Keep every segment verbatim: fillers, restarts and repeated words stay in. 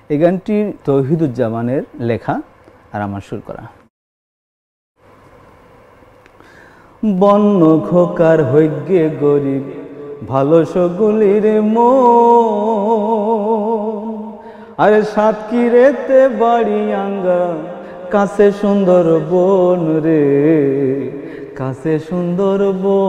এই গানটি তৌহিদুজ্জামানের লেখা আর আমার সুর করা। বন্য খোকার হইগে গরিব ভালো সগুলির মন, আরে সাতক্ষীরেতে বাড়ি আঙ্গা কাছে সুন্দর বন রে, কাছে সুন্দর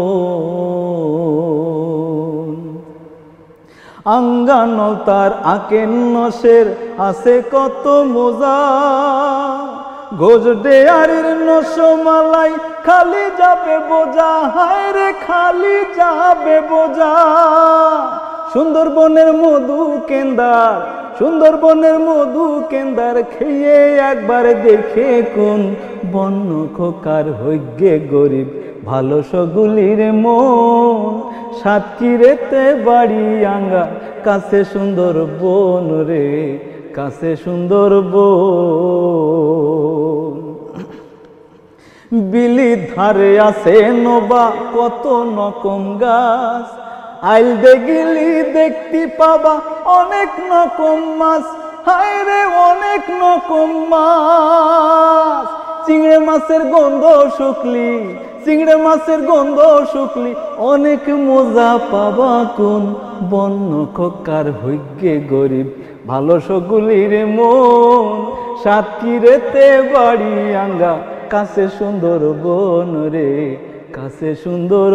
বন। আঙ্গা নলতার আকেন নসের আছে কত মজা, গোজ ডেয়ারির নশমালাই খালি যাবে বোঝা, হায় রে খালি যাবে বোঝা। সুন্দরবনের মধু কেন্দার, সুন্দরবনের মধু কেন্দার খেয়ে একবার দেখে কোন বন্য খোকার হইগে গরিব ভালো সগুলির মন, সাতক্ষীরেতে বাড়ি আঙ্গা কাছে সুন্দর বন রে, কাছে সুন্দর বন। বিলির ধারে আছে নোবা কত নকম গাছ, আইল দেখিলি দেখতে পাবা অনেক নকম মাছ, হায় রে অনেক নকম মাছ। চিংড়ে মাছের গন্ধ শুকলি, চিংড়ে মাছের গন্ধ শুকলি অনেক মজা পাবা কোন বন্য খোকার হইগে গরিব ভালো সগুলির মন, সাতক্ষীরেতে বাড়ি আঙ্গা কাছে সুন্দর বন রে, কাছে সুন্দর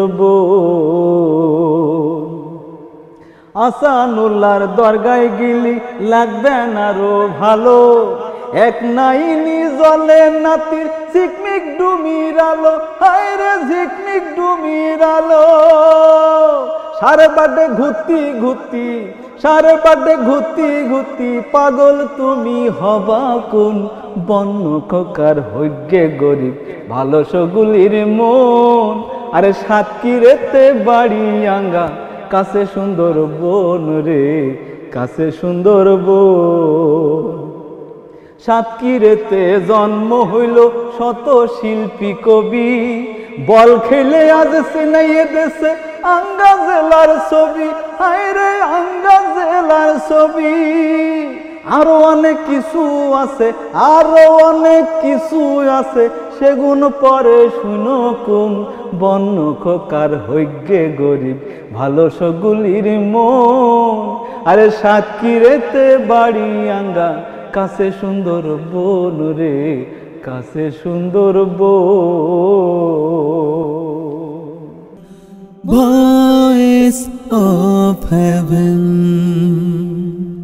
বন। আসানুল্লাহর দরগায় গিলি লাগবে আরো ভালো, এক নাইনি জলে নাতির ঝিকমিক ডুমির আলো, হায় রে ঝিকমিক ডুমির আলো। সারে বাডে ঘুরতি ঘুরতি, সারে বাডে ঘুরতি ঘুরতি পাগল তুমি হবা কোন বন্য খোকার হইগে গরিব ভালো সগুলির মন, আরে সাতক্ষীরেতে বাড়ি আঙ্গা কাছে সুন্দর বন রে, কাছে সুন্দর বন। সাতক্ষীরেতে জন্ম হইল শত শিল্পী কবি, বল খেলে আজ সিনাইয়ে দেশে আঙ্গা জেলার ছবি, হায় রে আঙ্গা জেলার ছবি। আরো অনেক কিছু আছে, আরো অনেক কিছু আছে, সেগুন পরে শুনো কোন বন্য খোকার হইগে গরিব ভালো সগুলির মন, আরে সাতক্ষীরেতে বাড়ি আঙ্গা কাছে সুন্দর বন রে, কাছে সুন্দর বন। Voice of Heaven।